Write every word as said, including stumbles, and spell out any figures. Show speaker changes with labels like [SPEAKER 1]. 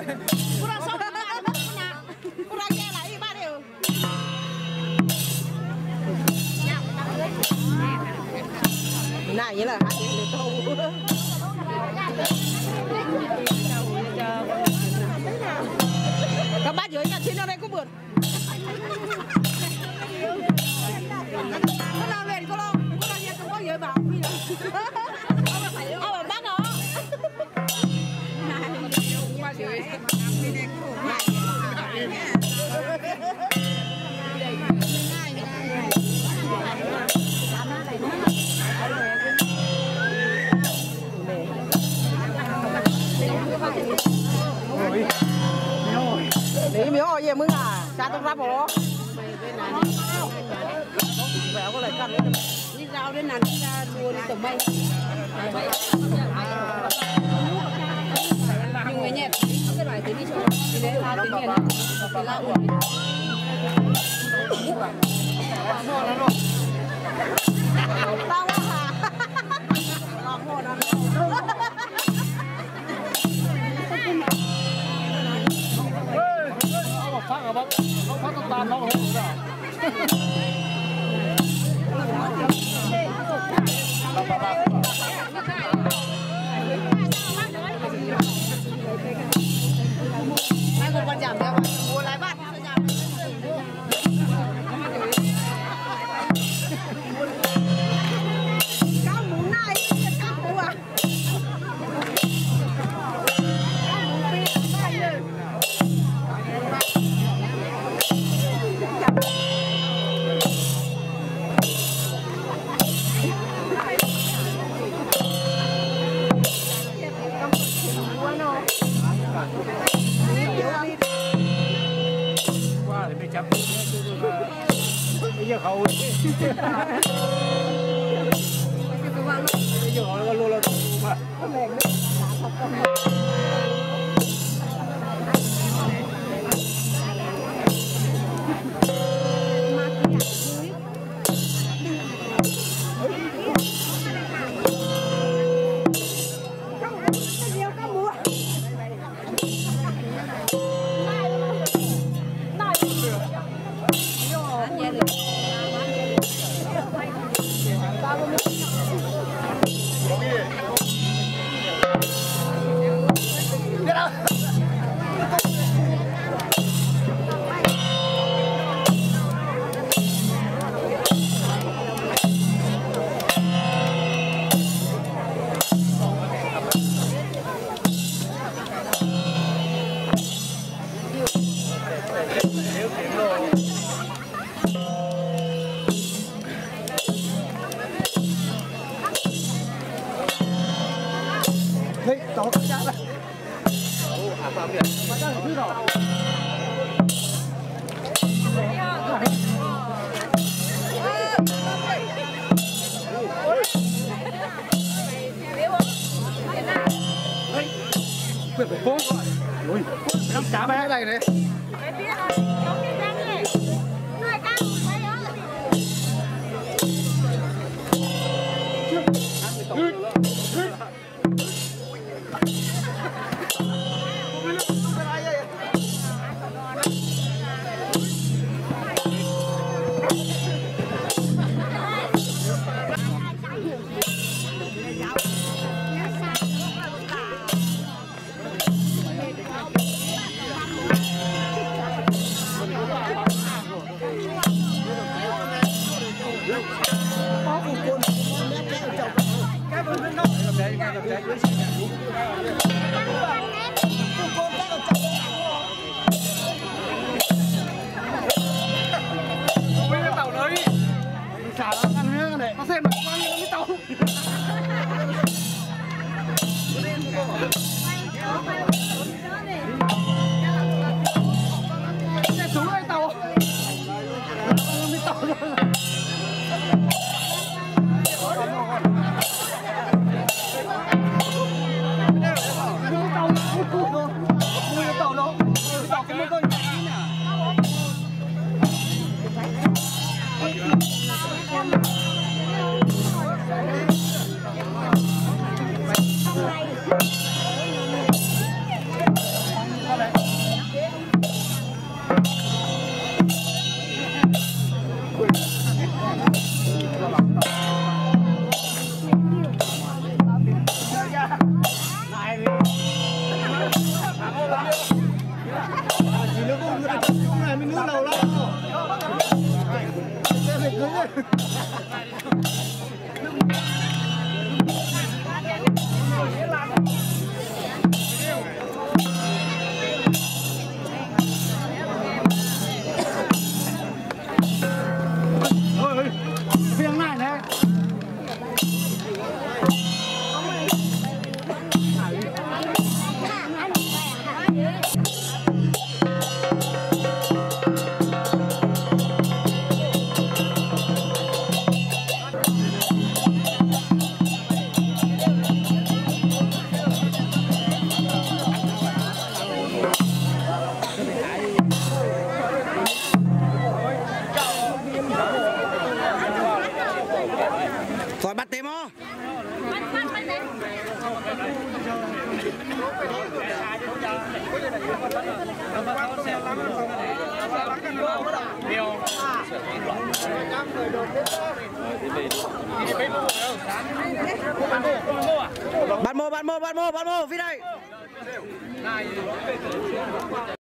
[SPEAKER 1] Kurang sok punya. Kurang kia lại ba điều. Này như là hai điều tô. Các bác dưới nhà trên ở đây có vườn. Có nào về thì có lo, có nào nhà không có dưới bảo đi đâu. Ông bảo bác đó. Qua dưới. Đấy miếng hỏi gì mưng à? Cha tôi ráp hổ. Béo có lại cắt đi rau đến nàn đi ra đua đi tầm mây. Nhưng người nhẹ cái loại tới đi cho cái đấy lao tới nghiền cái lao uổng. Tao quá hả? Lòng hồn à?
[SPEAKER 2] phát rồi bác, nó phát tao tan nó không được đâu.
[SPEAKER 1] Mai một con giảm theo mua lái bắt. Cao mũ này, cao mũ à?
[SPEAKER 2] Qua thì mới chấm bây giờ khẩu bây giờ họ luôn luôn mà
[SPEAKER 3] đấy, đó các cha đây.
[SPEAKER 2] Ồ, à sao vậy?
[SPEAKER 3] Mà cha thứ rồi. Quyệt phải khốn rồi. Ui, năm cá bé này này. Có xem mà con nó mới tàu. Xe xuống đây tàu. Nó mới tàu rồi. Tàu nó, tàu cái mô tô nhảy nè. เพียงง่ายนะ
[SPEAKER 4] ถอดบัตรเต็มอ๋อบัตรโมบัตรโมบัตรโมบัตรโมพี่ได้